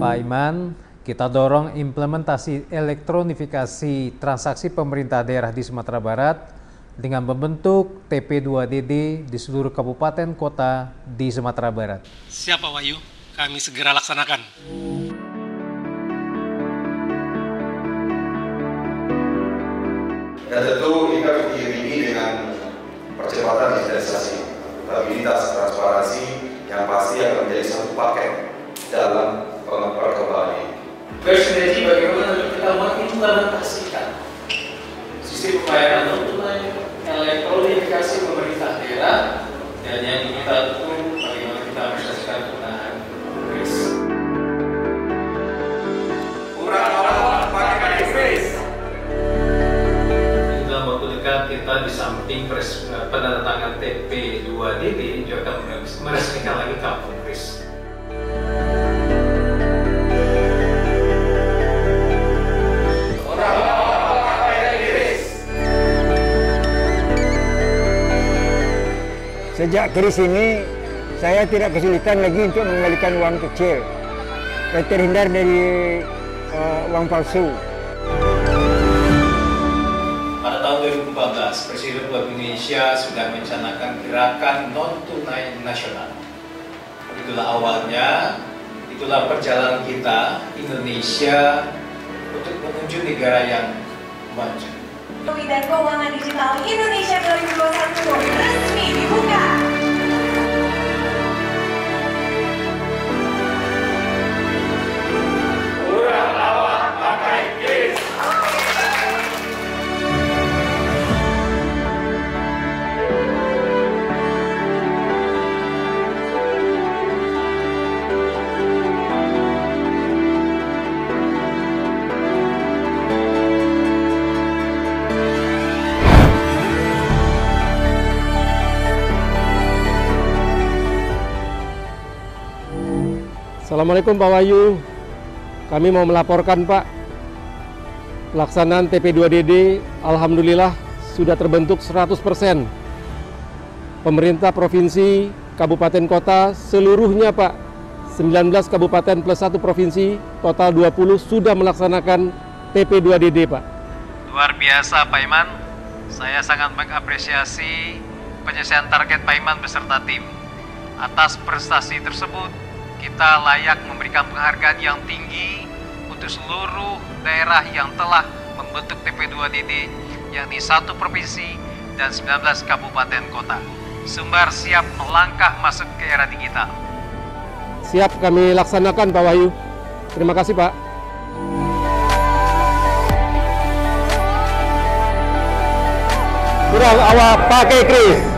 Pak Iman, kita dorong implementasi elektronifikasi transaksi pemerintah daerah di Sumatera Barat dengan membentuk TP2DD di seluruh kabupaten kota di Sumatera Barat. Siap Pak Wahyu, kami segera laksanakan. Dan tentu ini kami diiringi dengan percepatan digitalisasi, stabilitas, transparansi yang pasti akan menjadi satu paket dalam perkembangan ini. Bersinergi bagaimana kita mengimplementasikan sistem pembayaran non tunai, elektronifikasi pemerintah daerah, dan yang kita tentu bagaimana kita mensukseskan penggunaan KRIS. Kurang awal pakai KRIS. Dalam waktu dekat kita di samping penandatangan TP2DD juga akan meresmikan lagi kampung KRIS. Sejak KRIS ini, saya tidak kesulitan lagi untuk mengembalikan uang kecil, terhindar dari uang palsu. Pada tahun 2014, Presiden Republik Indonesia sudah mencanangkan gerakan non-tunai nasional. Itulah awalnya, itulah perjalanan kita, Indonesia, untuk menuju negara yang maju. Dan Keuangan Digital Indonesia 2021 resmi dibuka. Kurang awal pakai KRIS. Assalamualaikum Pak Wahyu, kami mau melaporkan Pak, pelaksanaan TP2DD Alhamdulillah sudah terbentuk 100%. Pemerintah provinsi, kabupaten kota seluruhnya Pak, 19 kabupaten plus 1 provinsi, total 20 sudah melaksanakan TP2DD Pak. Luar biasa Pak Iman, saya sangat mengapresiasi penyelesaian target Pak Iman beserta tim. Atas prestasi tersebut, kita layak memberikan penghargaan yang tinggi untuk seluruh daerah yang telah membentuk TP2DD, yakni 1 provinsi dan 19 kabupaten kota. Sumbar siap melangkah masuk ke era digital. Siap kami laksanakan Pak Wahyu. Terima kasih Pak. Kurang awal pakai KRIS.